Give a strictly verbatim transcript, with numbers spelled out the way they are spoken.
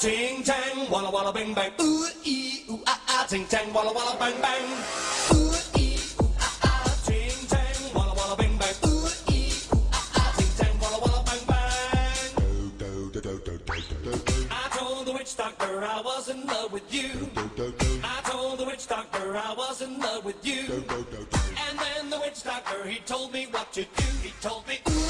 ting tang, walla walla bang bang. Ooh ee ooh ah ah, ting tang, walla walla bang bang. Ooh ee ooh ah ah, ting tang, walla walla bang bang. Ooh ee ooh ah ah, ting tang, walla walla bang bang. I told the witch doctor I was in love with you. I told the witch doctor I was in love with you. And then the witch doctor, he told me what to do. He told me, ooh.